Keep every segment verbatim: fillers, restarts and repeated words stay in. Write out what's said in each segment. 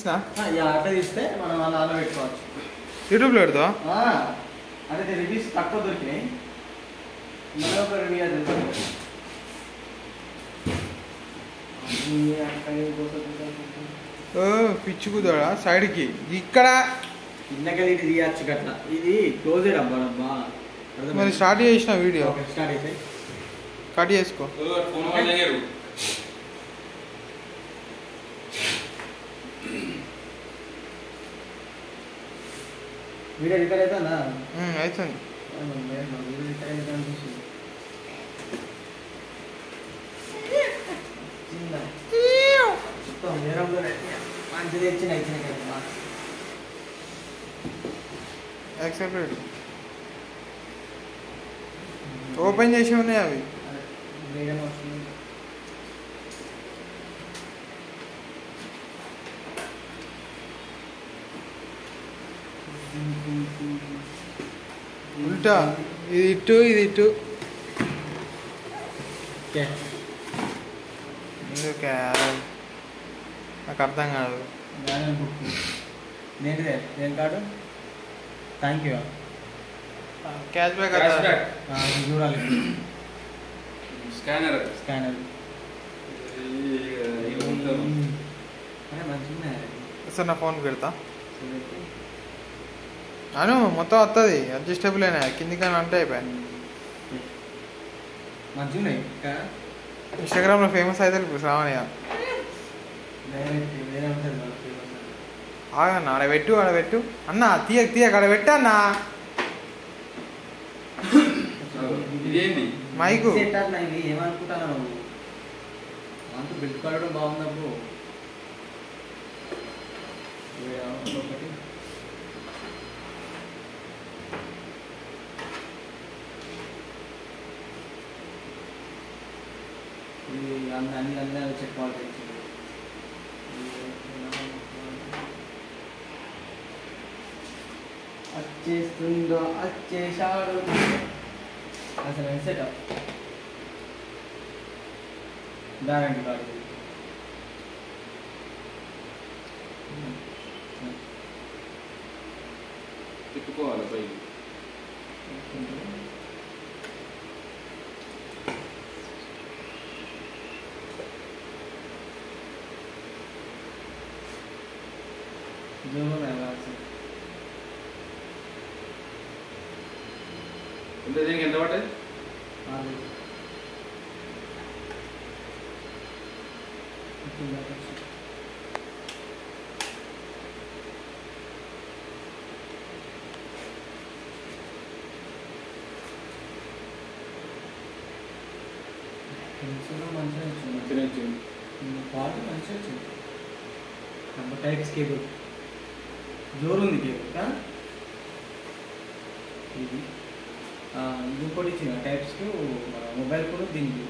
తీసినా అట్లా తీస్తే మనం అలా అలా పెట్టుకోవచ్చు. యూట్యూబ్లో పెడతావా? అంటే రివ్యూస్ తక్కువ దొరికినాయి. మళ్ళీ ఒక రివ్యూ పిచ్చి కుదరా సైడ్కి ఇక్కడ కిందకెళ్ళి ఇటు తీయచ్చు గట్లా. ఇది క్లోజ్ అబ్బా అబ్బా. మరి స్టార్ట్ చేసిన వీడియో స్టార్ట్ అయితే కట్ చేసుకో. వీడియో రిపేర్ అవుతుందా? అవుతుంది. వీడియో రిపేర్ అయితే అనిపిస్తుంది. మంచిది ఇచ్చిన ఇచ్చిన యాక్సెప్టెడ్. ఓపెన్ చేసి ఉన్నాయి అవి. ఉల్టా ఇది ఇటు ఇది ఇటు. ఎందుకే నాకు అర్థం కాదు. నేటిదే నేను కాడు. Thank you. క్యాష్ బ్యాక్ చూడాలి. స్కానర్ స్కానర్ సార్ నా ఫోన్ పెడతా అను మొత్తం వస్తుంది. అడ్జస్టబుల్ అయినా కిందికైనా అంటే అయిపోయాయి. మంచిగా ఇన్స్టాగ్రామ్లో ఫేమస్ అయితే శ్రావణ్య. ఆగన్న ఆడ పెట్టు ఆడ పెట్టు అన్న తీయక తీయక ఆడ పెట్టు అన్న. మైకు ఏమనుకుంటాను నువ్వు అంత పెట్టుకోవడం బాగుందప్పుడు. ఒకటి అన్ని అన్ని అన్నీ చెప్పుకోవాలి. వచ్చేస్తుందో వచ్చేసాడు అసలు సెటప్ దారండి కాదు. తిప్పుకోవాలి పైకి. ఎంత దీనికి ఎంత పట్టది? మంచిగా వచ్చింది. క్వాలిటీ మంచిగా వచ్చింది. టైప్స్ కేబుల్ జోరు ఉంది కేబుల్. ఇది ఇది ఇంకోటి ఇచ్చిన టైప్స్కి మొబైల్ కూడా దీనికి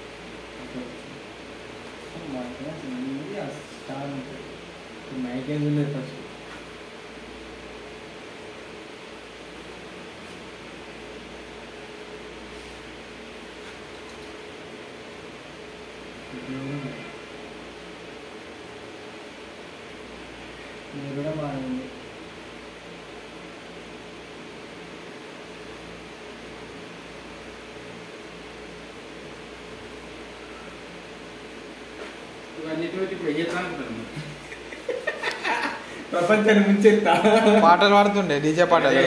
స్టార్ ఉంటుంది. మైకేజ్ లేదు ఫస్ట్. ఇది కూడా బాగుంది. ప్రపంచాన్ని ముంచెత్తా పాటలు పాడుతుండే డీజే పాటలు.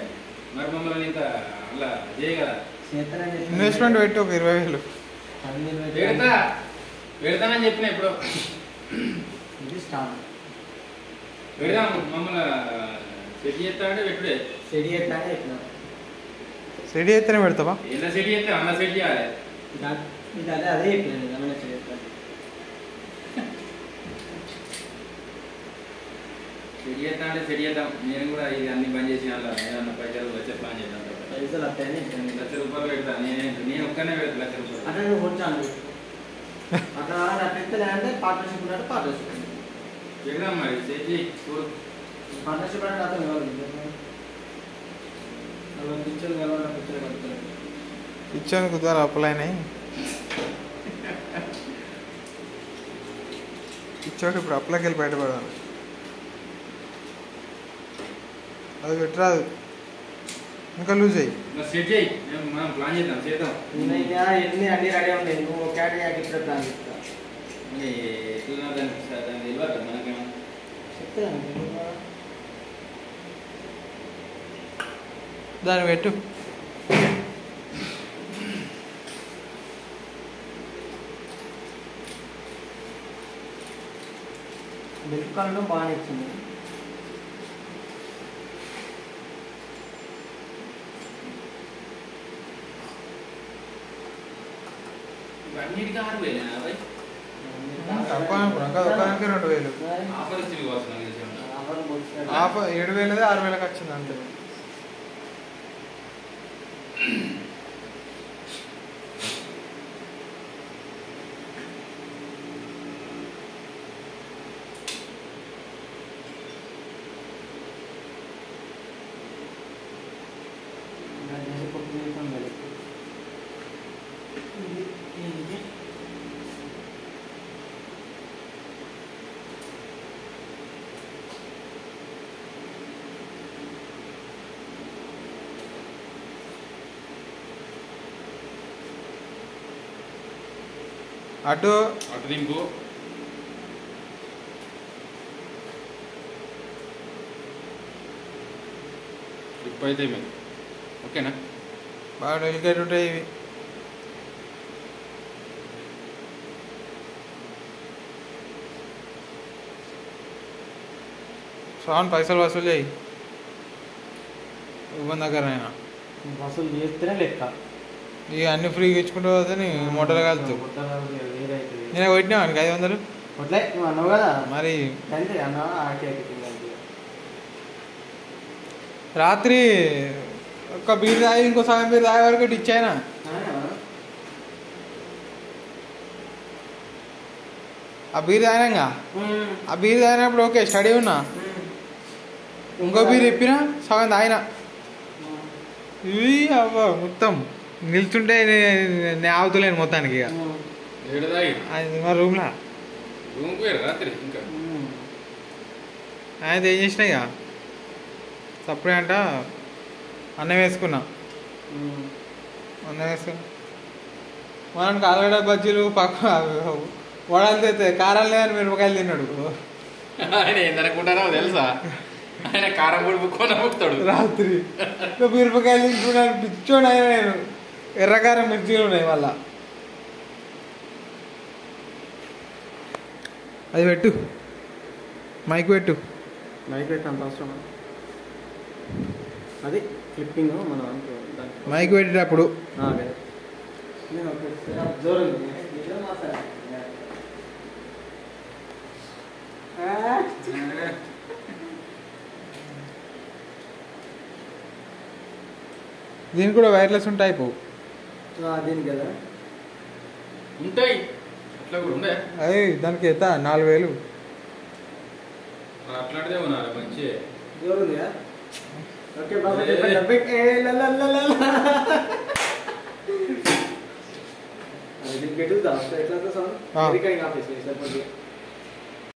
ఇన్వెస్ట్మెంట్ పెట్టి ఒక ఇరవై వేలు పెడతా పెడతానని చెప్పిన ఇప్పుడు. ఇది స్టార్ పెడదాం మమ్మల్ని సెట్ చేస్తామంటే పెట్టుడే. సెడి ఎట్లా చెప్పిన సెడి అయితేనే పెడతావా? ఎలా సెట్ చేస్తే అలా సెట్ చేయాలి. ఇది అదే అదే చెప్పిన ఏమైనా చేస్తాను. సెట్ చేస్తా అంటే సెట్ చేద్దాం. నేను కూడా ఇది అన్ని బంద్ చేసి అలా ఏమన్నా పైసలు వచ్చే ప్లాన్ చేద్దాం. పైసలు వస్తాయని లక్ష రూపాయలు పెడతా. నేను నేను ఒక్కనే పెడతా లక్ష రూపాయలు. అట్లా నువ్వు వచ్చాను అట్లా అట్లా అంటే పార్ట్నర్షిప్ ఉన్నట్టు పార్ట్నర్షిప్ పెడదాం. మరి సెట్ చేయి. పార్ట్నర్షిప్ అంటే అతను ఎవరు పిక్చర్ ఎవరు పిక్చర్ కలుగుతారు. ఇచ్చాను కుదర అప్పులైనాయి. ఇచ్చాడు ఇప్పుడు అప్పులకి వెళ్ళి బయటపడాలి. అది పెట్టరాదు, ఇంకా లూజ్ అయ్యి. సెట్ చేయి, మనం ప్లాన్ చేద్దాం, చేద్దాం. నేనైతే ఎన్ని అన్ని రెడీ ఉన్నాయి, నువ్వు క్యాట్ యాక్ ఇప్పుడే ప్లాన్ చేస్తా. ఎట్లా దాన్ని దాన్ని తెలియదు మనకేమో. దాన్ని పెట్టు. మిల్క్ కలర్ బాగా ఇచ్చింది. అన్నిటికీ ఆరు వేలు తక్కువ ఇంకా దుకాణానికి రెండు వేలు ఆఫర్ ఇచ్చి వస్తున్నాం. ఆఫర్ ఏడు వేలది ఆరు వేలకు వచ్చింది అంతే. అటు అటు దింపు. ట్రిప్ అయితే మేము ఓకేనా? బాగా డెలికేట్ ఉంటాయి ఇవి. శ్రావణ్ పైసలు వసూలు చేయి ఇవ్వని దగ్గరైనా. వసూలు చేస్తేనే లెక్క. ఇక అన్ని ఫ్రీగా ఇచ్చుకుంటూ పోతే నీ మూటలు కలుతూ. నేను కొట్టినా వానికి ఐదు వందలు. కొట్లే నువ్వు అన్నావు కదా మరి. అంతే అన్నావా? ఆకే రాత్రి ఒక్క బీర్ తాగి ఇంకో సగం బీర్ తాగే వరకు ఇచ్చాయినా. ఆ బీర్ తాగినాగా, ఆ బీర్ తాగినప్పుడు ఓకే స్టడీ ఉన్నా, ఇంకో బీర్ ఇప్పినా సగం తాగిన. ఇవి అవ్వ మొత్తం నిల్చుంటే నేను ఆగుతలేను మొత్తానికి. ఇక మా రూమ్లా రాత్రి ఇంకా ఆయన ఏం చేసినా ఇక సప్పుడే అంట అన్నం వేసుకున్నా. అన్నం వేసుకున్నా మనకి ఆలుగడ్డ బజ్జీలు పక్క వడలు తెస్తే కారాలు లేదని మిరపకాయలు తిన్నాడు. ఆయన ఏందనుకుంటారో తెలుసా, ఆయన కారం పొడి బుక్కొని బుక్తాడు రాత్రి. ఇంకా మిరపకాయలు తింటున్నాను పిచ్చోడు ఆయన. నేను ఎర్రకారం మిర్చీలు ఉన్నాయి మళ్ళా. అది పెట్టు, మైక్ పెట్టు. మైక్ పెట్టి అంత అవసరం. అది క్లిప్పింగ్ మనం మైక్ పెట్టేటప్పుడు దీనికి కూడా వైర్లెస్ ఉంటాయి. పో దీనికి కదా ఉంటాయి, అట్లా కూడా ఉండే. అదే దానికి ఎంత నాలుగు వేలు అట్లాంటిదే ఉన్నారు మంచి జోరుంది. ఓకే బాబు ఎట్లా